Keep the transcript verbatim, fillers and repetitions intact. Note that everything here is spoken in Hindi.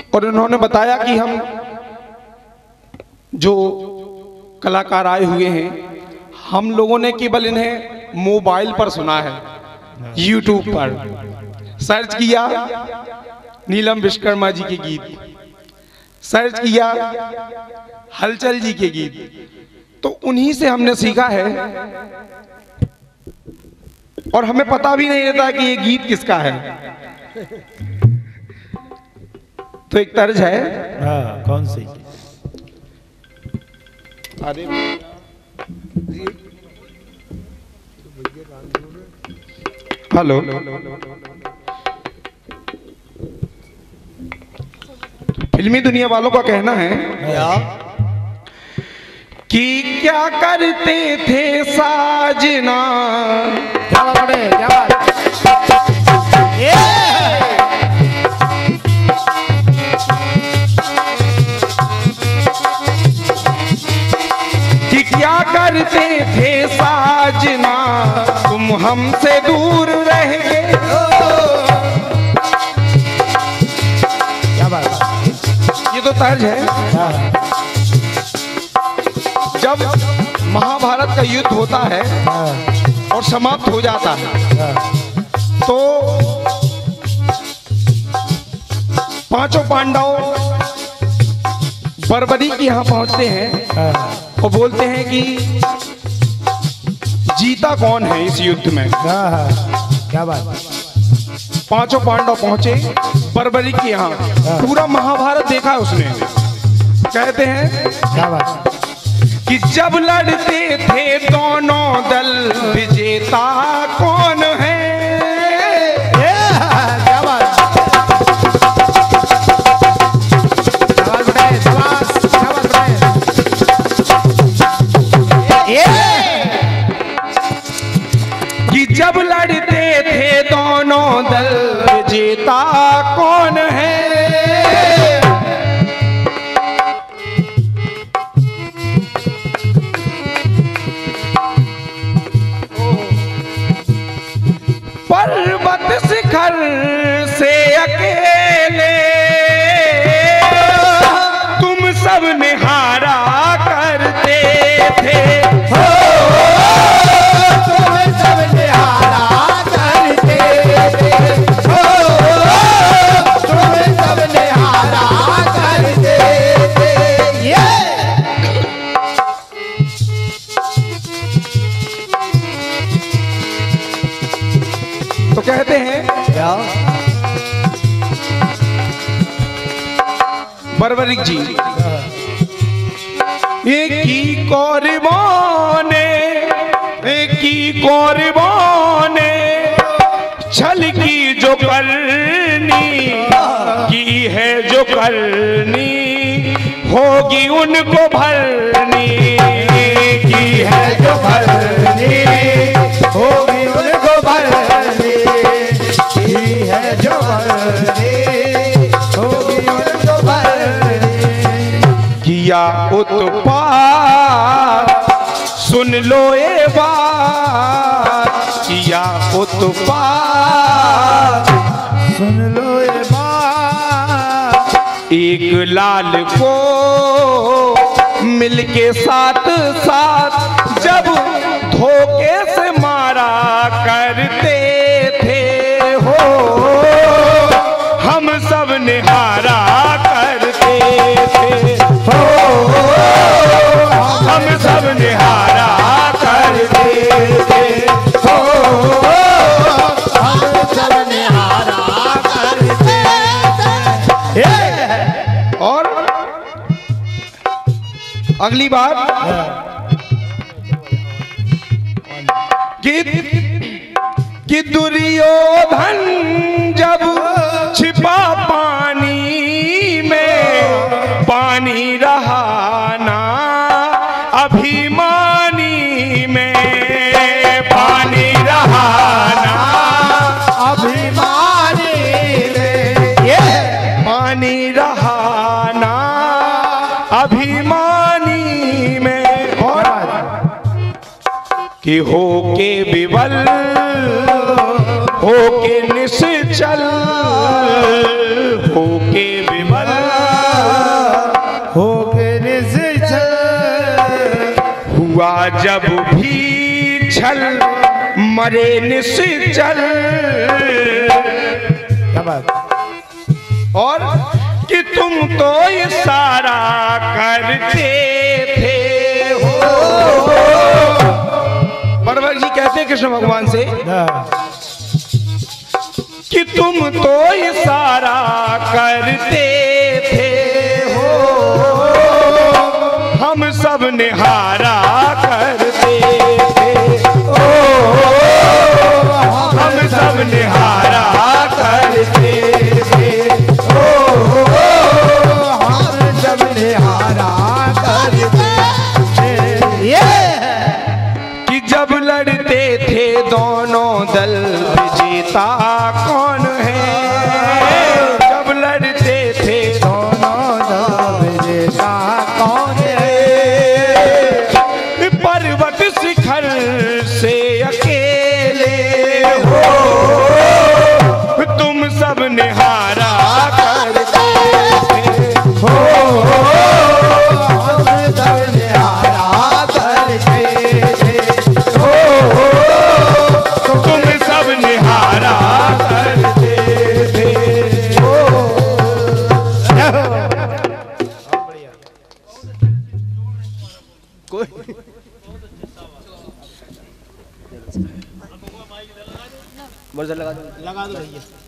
और उन्होंने बताया कि हम जो कलाकार आए हुए हैं, हम लोगों ने केवल इन्हें मोबाइल पर सुना है, यूट्यूब पर सर्च किया नीलम विश्वकर्मा जी के गीत, सर्च किया हलचल जी के गीत, तो उन्हीं से हमने सीखा है और हमें पता भी नहीं रहता कि ये गीत किसका है। तो एक तर्ज है। हाँ, कौन सी? अरे हेलो, फिल्मी दुनिया वालों का कहना है कि क्या करते थे साजना, क्या बात है, क्या बात? कि क्या करते थे साजना, तुम हमसे दूर रह गए। क्या बात? ये तो तर्ज है। जब महाभारत का युद्ध होता है और समाप्त हो जाता है तो पांचों पांडव बर्बरी के यहाँ पहुंचते हैं और बोलते हैं कि जीता कौन है इस युद्ध में। क्या बात? पांचों पांडव पहुंचे बर्बरी के यहाँ, पूरा महाभारत देखा उसने। कहते हैं क्या बात? कि जब लड़ते थे दोनों दल, विजेता कौन है। क्या बात? कि जब लड़ते थे दोनों दल, विजेता कौन है। पर्वत शिखर से अकेले तुम सब निहारा करते थे, हो तुम सब निहारा करते थे, हो तुम सब निहारा करते थे। ये तो कहते हैं क्या? बर्बरिक जी, एक ही कौरवों ने, एक ही कौरवों ने छल की जो करनी की है, जो करनी होगी उनको भरनी की है, जो भरनी होगी उनको भरनी की है, जो भरनी होगी उनको भरनी। किया उत्पात सुन लो ए बात, किया उत्पात सुन लो ये बात। एक लाल को मिलके साथ साथ जब धोखे से मारा करते थे, हो हम सब निहारा करते थे, हो हम सब निहारा करते थे, हो हम सब निहारा करते थे। और अगली बात कि कि दुर्योधन जब छिपा पानी में, पानी रहा ना अभिमानी में, पानी रहा ना अभिमानी में, ये पानी रहा ना अभिमानी में। और कि हो के विवल हो के निश्चल, हो के विवल हुआ जब भी छल मरे निश्चल। क्या बात। और कि तुम तो इशारा करते थे हो। परवर जी कहते हैं कृष्ण भगवान से कि तुम तो इशारा करते थे हो, हम सब निहारा करते थे ओ, हम सब निहारा करते थे ओ, हम सब निहारा करते थे। कि जब लड़ते थे दोनों दल विजेता कौन है। जब लड़ते थे दोनों दल विजेता कौन है। पर्वत शिखर से अकेले हो, तुम सब निहारा करते थे हो, हम सब निहारा करते थे ओ, तुम सब निहारा करते थे हो। लगा दो लगा दो भैया।